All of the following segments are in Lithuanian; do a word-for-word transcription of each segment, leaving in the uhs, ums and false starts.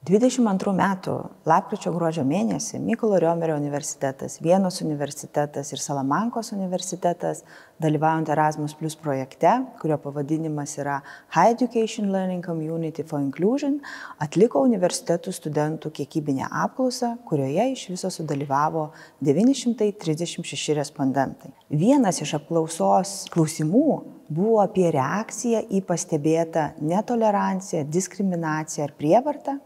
dvidešimt antrų metų lapkričio gruodžio mėnesį Mykolo Riomerio universitetas, Vienos universitetas ir Salamankos universitetas, dalyvaujant Erasmus Plus projekte, kurio pavadinimas yra Higher Education Learning Community for Inclusion, atliko universitetų studentų kiekybinę apklausą, kurioje iš viso sudalyvavo devyni šimtai trisdešimt šeši respondentai. Vienas iš apklausos klausimų buvo apie reakciją į pastebėtą netoleranciją, diskriminaciją ar prievartą.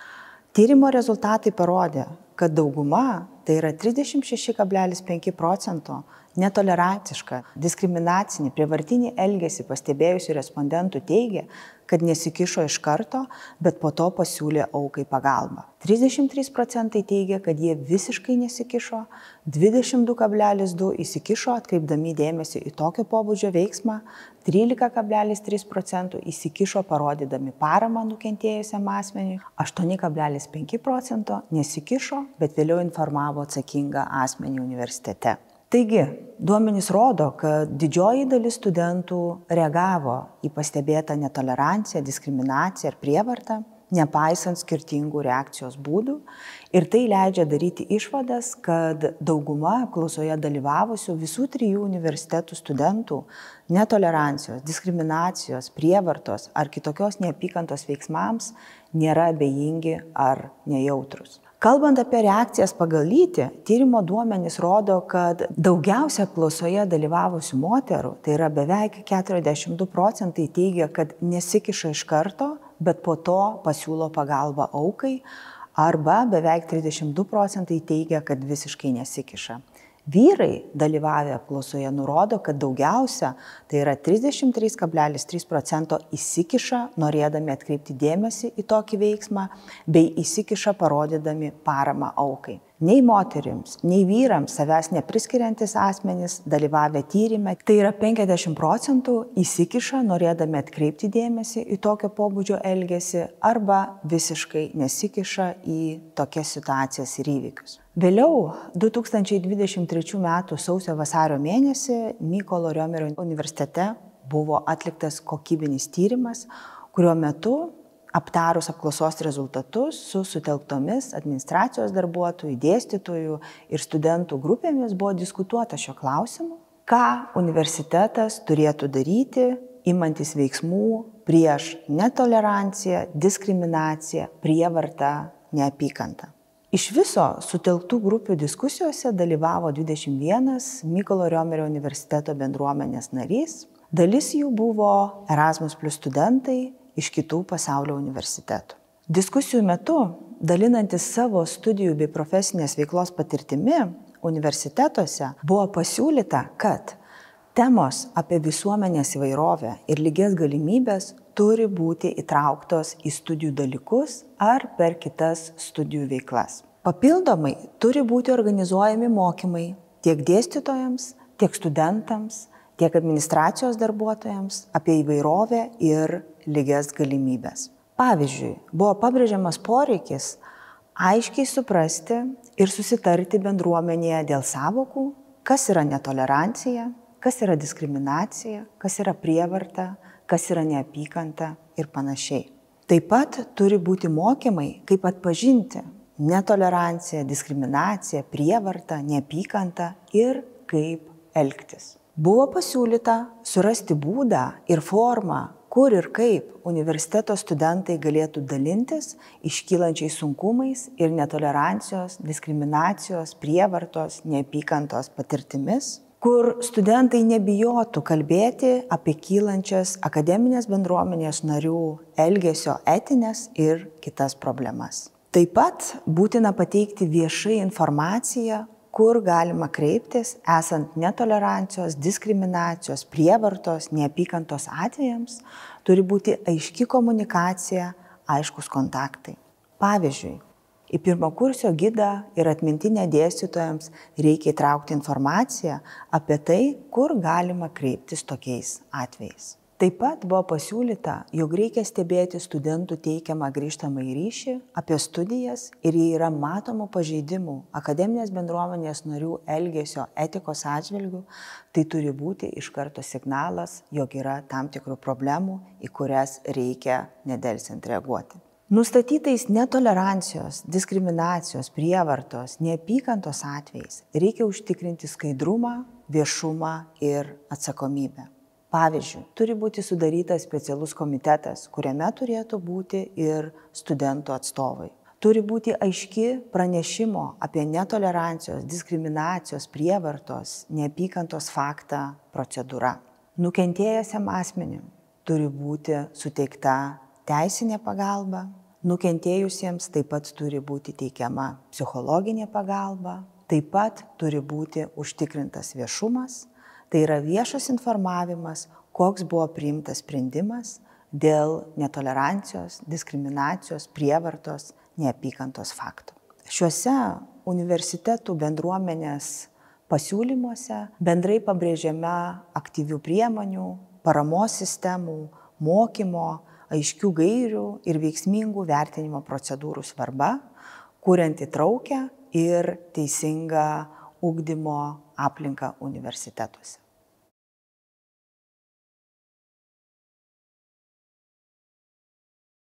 Tyrimo rezultatai parodė, kad dauguma, tai yra trisdešimt šeši kablelis penki procento, netolerantišką, diskriminacinį, prievartinį elgesį pastebėjusių respondentų teigia, kad nesikišo iš karto, bet po to pasiūlė aukai pagalbą. trisdešimt trys procentai teigia, kad jie visiškai nesikišo, dvidešimt du kablelis du įsikišo, atkreipdami dėmesį į tokio pobūdžio veiksmą, trylika kablelis trys procentų įsikišo parodydami paramą nukentėjusiam asmeniui, aštuoni kablelis penki procento nesikišo, bet vėliau informavo atsakingą asmenį universitete. Taigi, duomenys rodo, kad didžioji dalis studentų reagavo į pastebėtą netoleranciją, diskriminaciją ir prievartą, nepaisant skirtingų reakcijos būdų. Ir tai leidžia daryti išvadas, kad dauguma apklausoje dalyvavusių visų trijų universitetų studentų netolerancijos, diskriminacijos, prievartos ar kitokios neapykantos veiksmams nėra abejingi ar nejautrus. Kalbant apie reakcijas pagal lytį, tyrimo duomenys rodo, kad daugiausia apklausoje dalyvavusių moterų, tai yra beveik keturiasdešimt du procentai teigia, kad nesikiša iš karto, bet po to pasiūlo pagalbą aukai, arba beveik trisdešimt du procentai teigia, kad visiškai nesikiša. Vyrai dalyvavę apklausoje nurodo, kad daugiausia, tai yra trisdešimt trys kablelis trys procento įsikiša, norėdami atkreipti dėmesį į tokį veiksmą, bei įsikiša parodydami paramą aukai. Nei moterims, nei vyrams savęs nepriskiriantis asmenys dalyvavę tyrime, tai yra penkiasdešimt procentų įsikiša, norėdami atkreipti dėmesį į tokio pobūdžio elgesį, arba visiškai nesikiša į tokias situacijas ir įvykius. Vėliau, du tūkstančiai dvidešimt trečių metų sausio vasario mėnesį Mykolo Riomerio universitete buvo atliktas kokybinis tyrimas, kurio metu aptarus apklausos rezultatus su sutelktomis administracijos darbuotojų, dėstytojų ir studentų grupėmis buvo diskutuota šio klausimu, ką universitetas turėtų daryti, imantis veiksmų prieš netoleranciją, diskriminaciją, prievartą, neapykantą. Iš viso sutelktų grupių diskusijose dalyvavo dvidešimt vienas Mykolo Riomerio universiteto bendruomenės narys. Dalis jų buvo Erasmus Plus studentai iš kitų pasaulio universitetų. Diskusijų metu, dalinantis savo studijų bei profesinės veiklos patirtimi universitetuose, buvo pasiūlyta, kad temos apie visuomenės įvairovę ir lygias galimybės turi būti įtrauktos į studijų dalykus ar per kitas studijų veiklas. Papildomai turi būti organizuojami mokymai tiek dėstytojams, tiek studentams, tiek administracijos darbuotojams apie įvairovę ir lygias galimybės. Pavyzdžiui, buvo pabrėžiamas poreikis aiškiai suprasti ir susitarti bendruomenėje dėl sąvokų, kas yra netolerancija, kas yra diskriminacija, kas yra prievarta, kas yra neapykanta ir panašiai. Taip pat turi būti mokymai, kaip atpažinti netoleranciją, diskriminaciją, prievartą, neapykantą ir kaip elgtis. Buvo pasiūlyta surasti būdą ir formą, kur ir kaip universiteto studentai galėtų dalintis iškylančiais sunkumais ir netolerancijos, diskriminacijos, prievartos, neapykantos patirtimis, kur studentai nebijotų kalbėti apie kylančias akademinės bendruomenės narių elgesio etinės ir kitas problemas. Taip pat būtina pateikti viešai informaciją, kur galima kreiptis, esant netolerancijos, diskriminacijos, prievartos, neapykantos atvejams, turi būti aiški komunikacija, aiškus kontaktai. Pavyzdžiui, į pirmakursio gidą ir atmintinę dėstytojams reikia įtraukti informaciją apie tai, kur galima kreiptis tokiais atvejais. Taip pat buvo pasiūlyta, jog reikia stebėti studentų teikiamą grįžtamąjį ryšį apie studijas ir jei yra matomų pažeidimų akademinės bendruomenės narių elgesio etikos atžvilgių, tai turi būti iš karto signalas, jog yra tam tikrų problemų, į kurias reikia nedelsiant reaguoti. Nustatytais netolerancijos, diskriminacijos, prievartos, neapykantos atvejais reikia užtikrinti skaidrumą, viešumą ir atsakomybę. Pavyzdžiui, turi būti sudarytas specialus komitetas, kuriame turėtų būti ir studentų atstovai. Turi būti aiški pranešimo apie netolerancijos, diskriminacijos, prievartos, neapykantos faktą procedūra. Nukentėjusiam asmeniui turi būti suteikta teisinė pagalba. Nukentėjusiems taip pat turi būti teikiama psichologinė pagalba. Taip pat turi būti užtikrintas viešumas. Tai yra viešas informavimas, koks buvo priimtas sprendimas dėl netolerancijos, diskriminacijos, prievartos, neapykantos faktų. Šiuose universitetų bendruomenės pasiūlymuose bendrai pabrėžiama aktyvių priemonių, paramos sistemų, mokymo, aiškių gairių ir veiksmingų vertinimo procedūrų svarba, kuriant įtraukią ir teisingą ugdymo aplinką universitetuose.